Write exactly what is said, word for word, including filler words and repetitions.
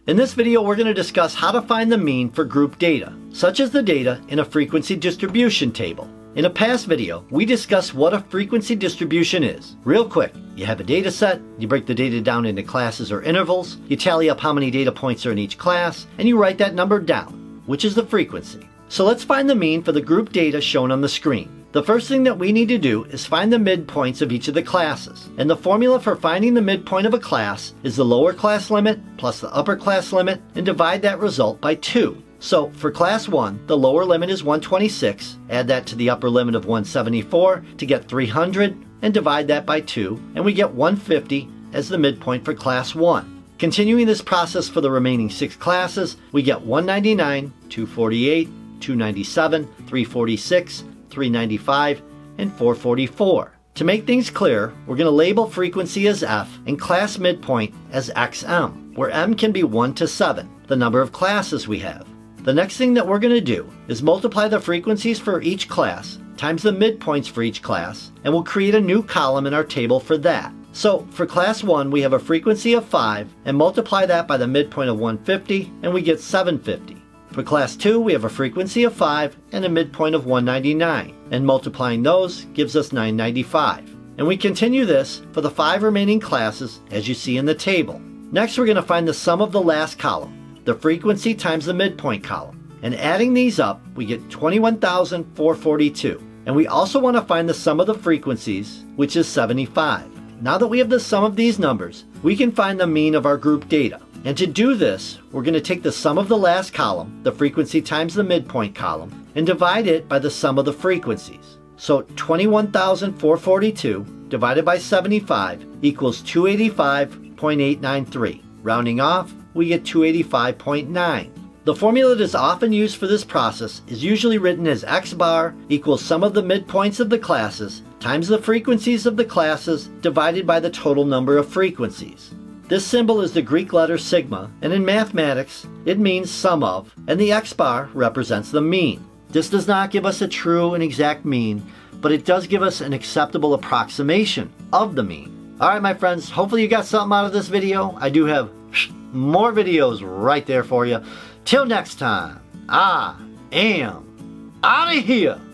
In this video, we're going to discuss how to find the mean for group data, such as the data in a frequency distribution table. In a past video, we discussed what a frequency distribution is. Real quick, you have a data set, you break the data down into classes or intervals, you tally up how many data points are in each class, and you write that number down, which is the frequency. So let's find the mean for the group data shown on the screen. The first thing that we need to do is find the midpoints of each of the classes. And the formula for finding the midpoint of a class is the lower class limit plus the upper class limit and divide that result by two. So for class one, the lower limit is one twenty-six, add that to the upper limit of one seventy-four to get three hundred, and divide that by two, and we get one fifty as the midpoint for class one. Continuing this process for the remaining six classes, we get one ninety-nine, two forty-eight, two ninety-seven, three forty-six, three ninety-five, and four forty-four. To make things clear, we're going to label frequency as F and class midpoint as X M, where M can be one to seven, the number of classes we have. The next thing that we're going to do is multiply the frequencies for each class times the midpoints for each class, and we'll create a new column in our table for that. So for class one, we have a frequency of five, and multiply that by the midpoint of one fifty, and we get seven fifty. For class two, we have a frequency of five and a midpoint of one ninety-nine, and multiplying those gives us nine ninety-five. And we continue this for the five remaining classes as you see in the table. Next, we're going to find the sum of the last column, the frequency times the midpoint column. And adding these up, we get twenty-one thousand four hundred forty-two. And we also want to find the sum of the frequencies, which is seventy-five. Now that we have the sum of these numbers, we can find the mean of our group data. And to do this, we're going to take the sum of the last column, the frequency times the midpoint column, and divide it by the sum of the frequencies. So twenty-one thousand four hundred forty-two divided by seventy-five equals two eighty-five point eight nine three. Rounding off, we get two eighty-five point nine. The formula that is often used for this process is usually written as X bar equals sum of the midpoints of the classes times the frequencies of the classes divided by the total number of frequencies. This symbol is the Greek letter sigma, and in mathematics, it means sum of, and the X bar represents the mean. This does not give us a true and exact mean, but it does give us an acceptable approximation of the mean. Alright my friends, hopefully you got something out of this video. I do have more videos right there for you. Till next time, I am out of here.